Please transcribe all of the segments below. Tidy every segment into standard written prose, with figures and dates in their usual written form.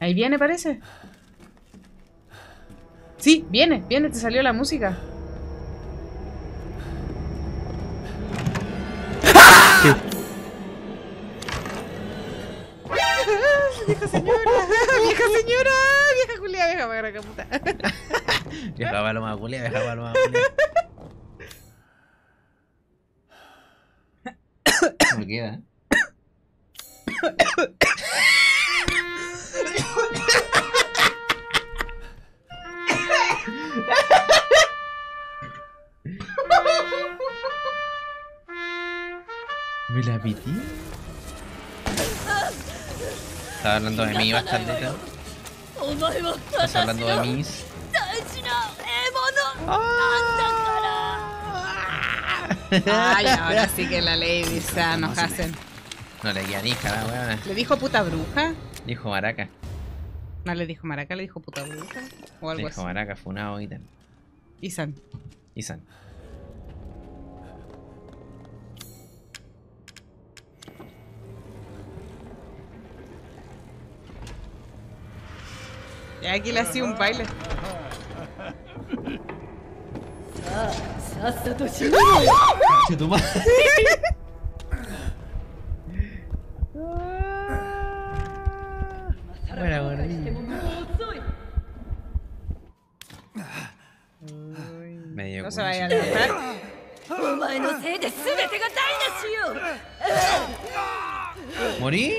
Ahí viene, parece. Sí, viene, te salió la música. Vieja señora, vieja culia, vieja para puta. Vieja paloma culia, vieja paloma culia. Me queda. ¿Me la piti? Estaba hablando de mí, bastante. Estás hablando de mis. Ay, ahora sí que la ley se enojasen. No le guía hija, la weona. ¿Le dijo puta bruja? Dijo maraca. No le dijo maraca, le dijo puta bruja. O algo Dijo así. maraca, funado y tal. Isan. Isan. Y aquí le hacía un baile. ¡Che tu madre! Buena, medio No se vaya a levantar. ¿Morí?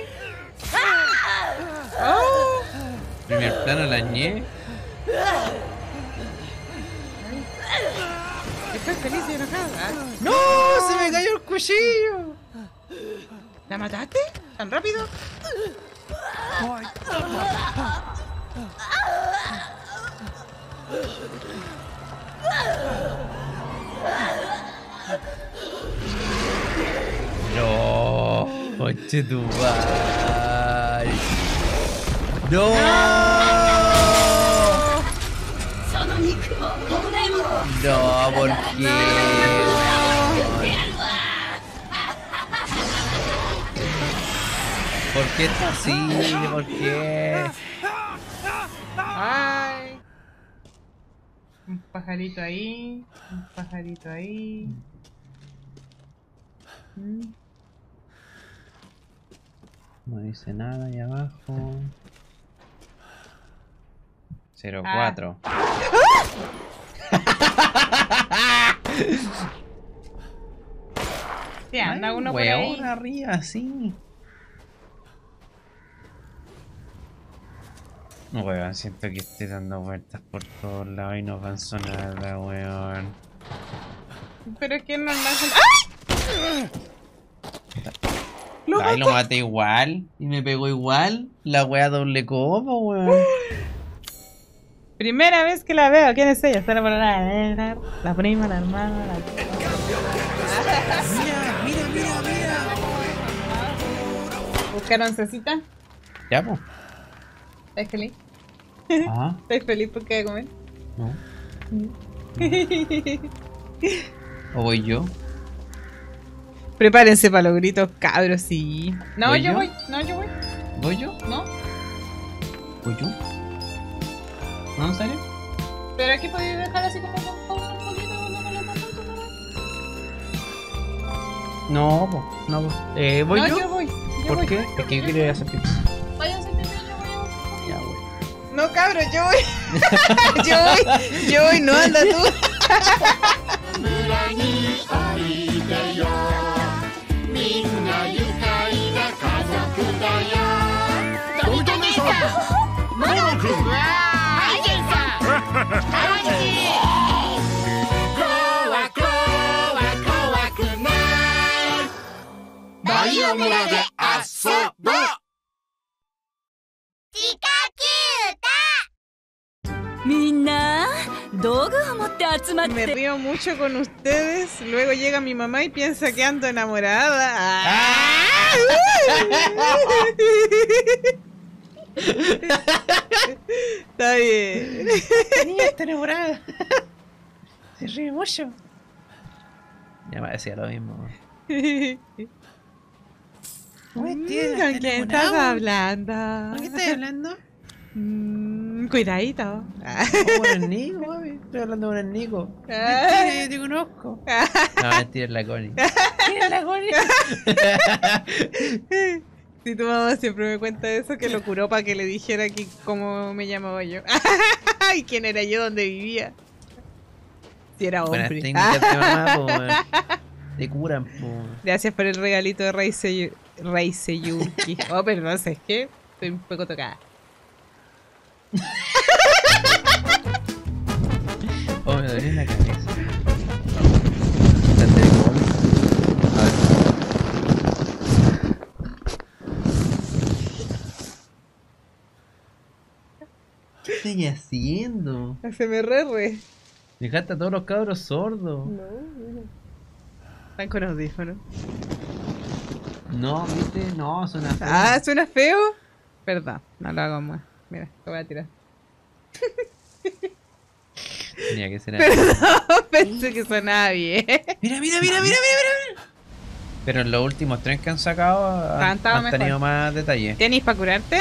Oh. Primer plano la ñe. Estoy feliz y enojada. ¡No! ¡Se me cayó el cuchillo! ¿La mataste? ¿Tan rápido? No, coche tu madre. No. No, ¿por qué? ¿Por qué está así? ¿Por qué? Ay. Un pajarito ahí. Un pajarito ahí. No dice nada ahí abajo. 04. Sí, anda uno por ahí. Hueón arriba, sí. No, weón, siento que estoy dando vueltas por todos lados y no avanzo nada, weón. Pero es que es normal. ¡Ay! Ay, lo maté igual y me pegó igual. La wea doble copa, weón. Primera vez que la veo. ¿Quién es ella? Está enamorada. La prima, la hermana, la... Mira. ¿Buscaron cecita? Ya, pues. ¿Estás feliz? Ajá. ¿Estás feliz porque hay que comer? No. ¿O voy yo? Prepárense para los gritos, cabros, sí. No, ¿Voy yo yo? voy. No, yo voy. ¿Voy yo? No. ¿Voy yo? ¿No, en serio? Pero aquí podéis dejar así como pausa un poquito. No, po, no, po. ¿Voy no, yo? yo voy. ¿Por qué? Es que yo quería hacer pipí. Váyanse, yo voy. Ya, voy. No, cabros, yo voy. yo voy, no anda tú. Me río mucho con ustedes. Luego llega mi mamá y piensa que ando enamorada. ¡Ah! Está bien. Niña, está enamorada. Se ríe mucho. Ya me decía lo mismo. ¿Con quién estás hablando? ¿Con qué estás hablando? Cuidadito. Oh, un ennigo, mami. Estoy hablando de un ennigo. Mentira, yo te conozco. No, mentira, es la Connie. Mira la Connie. Si tu mamá siempre me cuenta eso, que lo curó para que le dijera que cómo me llamaba yo. Y quién era yo, dónde vivía. Si era Buenas hombre. técnicas de mamá, po, weón. Te curan, po. Gracias por el regalito de Raiseyuki. Oh, perdón, ¿sabes qué? Estoy un poco tocada. Oh, me duele la cabeza. Bastante de gol. A ver. ¿Qué estoy haciendo? Se me re. Dejaste a todos los cabros sordos. No. Están con audífonos. No, viste, no, suena feo. Ah, ¿suena feo? Perdón, no lo hago más. Mira, te voy a tirar. Tenía que ser Perdón, pensé que sonaba bien. Mira. Pero en los últimos 3 que han sacado han tenido más detalle. ¿Tenis para curarte?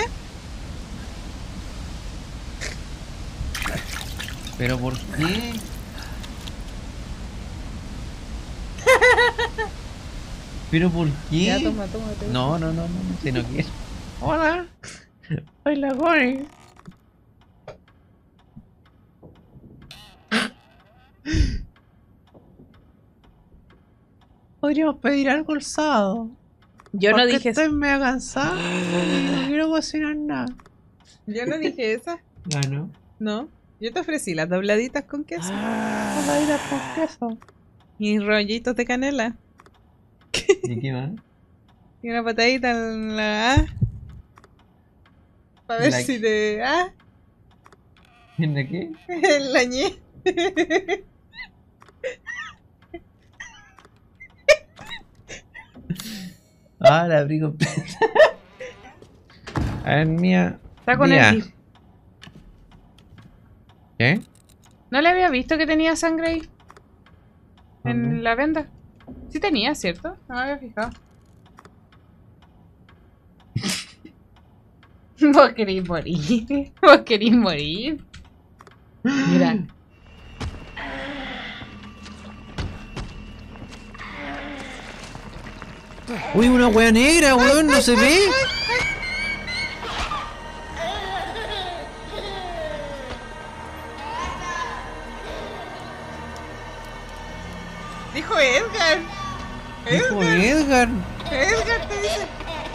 ¿Pero por qué? ¿Pero por qué? Ya, toma. No, si no quiero. Hola. Soy la Connie. Podríamos pedir algo el sábado. Yo no dije eso. Estoy medio cansada y no quiero cocinar nada. Yo no dije eso. Ah, ¿no? No. Yo te ofrecí las dobladitas con queso. Dobladitas con queso. Y rollitos de canela. ¿Y qué más? Y una patadita en la A. Para ver si te... ¿Ah? ¿En la qué? En la ñe. Ah, la abrí completa. A ver, mía. Está con mía. el... ¿Qué? ¿No le había visto que tenía sangre ahí? ¿Dónde? En la venda. Sí tenía, ¿cierto? No me había fijado. Vos querís morir. Vos querís morir. Mira. Uy, una wea negra, weón, no se ve. Dijo Edgar. Dijo Edgar. Edgar te dice.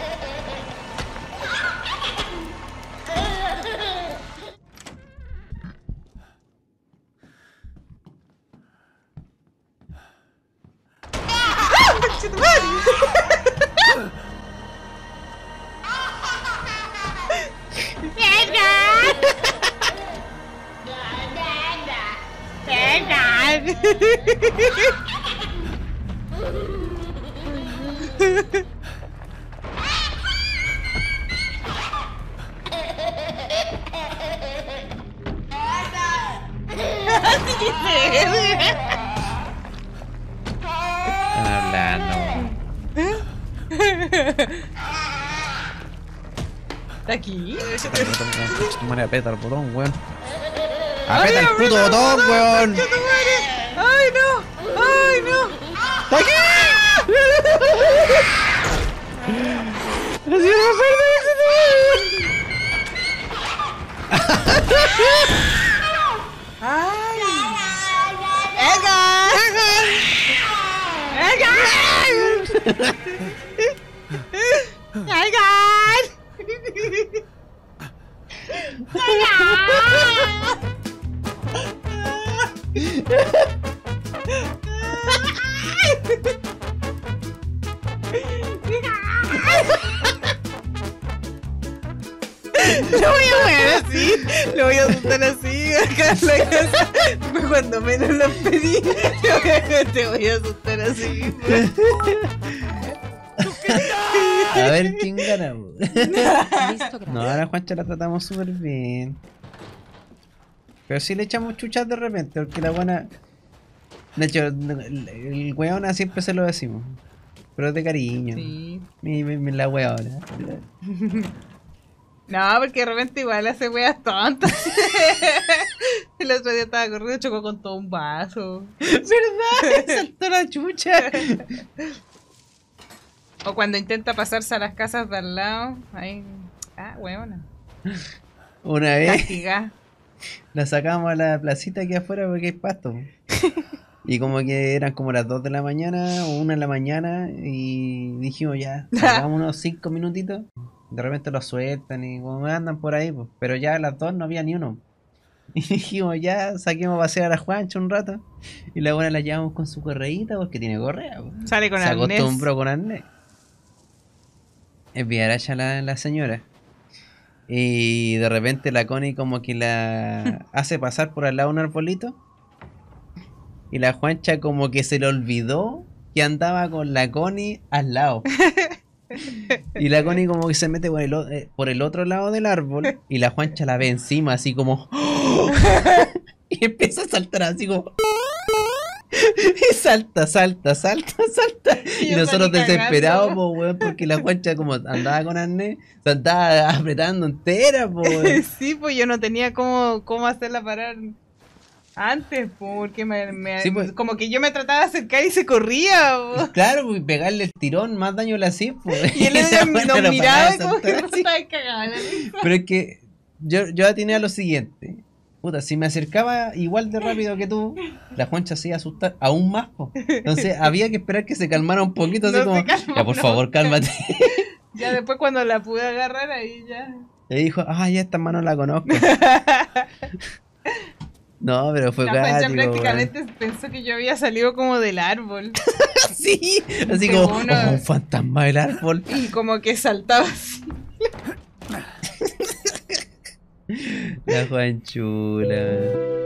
Están hablando. ¿Está aquí? Aprieta el botón, weón. Aprieta el puto botón, weón. ¡Ay, no! ¡Ay, no! ¡Está aquí! ¡Ay! ¡Edgar! ¡Edgar! Lo voy a ver así, lo voy a asustar así acá en la casa. Cuando menos lo pedí, te voy a asustar así. A ver quién gana. No, ahora Juancha la tratamos súper bien. Pero sí le echamos chuchas de repente, porque la buena. De hecho, el weona siempre se lo decimos. Pero es de cariño. Sí. La weona. No, porque de repente igual hace weas tontas. El otro día estaba corriendo, chocó con todo un vaso. ¿Verdad? Saltó la chucha. O cuando intenta pasarse a las casas de al lado. Ahí. Ah, weona. Una vez Castigá. la sacamos a la placita aquí afuera porque hay pasto. Y como que eran como las 2 de la mañana o 1 de la mañana y dijimos ya, hagamos unos 5 minutitos. De repente los sueltan y como andan por ahí, pues. Pero ya a las 2 no había ni uno. Y dijimos ya, saquemos a pasear a la Juancha un rato. Y la buena la llevamos con su correíta porque tiene correa. Pues. Sale con Se arnés. acostumbró con arnés. Es viaracha la señora. Y de repente la Connie como que la hace pasar por al lado de un arbolito. Y la Juancha como que se le olvidó que andaba con la Connie al lado. Y la Connie como que se mete por el otro lado del árbol. Y la Juancha la ve encima así como... Y empieza a saltar así como... Y salta. Y yo nosotros salí desesperados, cagando. po, weón, porque la Juancha como andaba con arnés, se andaba apretando entera, po, weón. Sí, pues yo no tenía cómo hacerla parar antes, porque Sí, pues. como que yo me trataba de acercar y se corría. Po. Claro, pues pegarle el tirón, más daño le hacía, pues. Y él Esa nos buena la miraba paraba y como de que saltar no así. estaba cagada la risa. Pero es que yo atiné a lo siguiente. Puta, si me acercaba igual de rápido que tú, la Juancha se iba a asustar aún más, po. Entonces había que esperar que se calmara un poquito, así No se como, calmó ya por favor, nunca. cálmate. Ya después cuando la pude agarrar ahí ya. Y dijo, ya esta mano la conozco. No, pero fue La Juancha práctico, prácticamente pensó que yo había salido como del árbol. weón. Sí, así Qué como, mono. un fantasma del árbol. Y como que saltaba así. La Juanchula.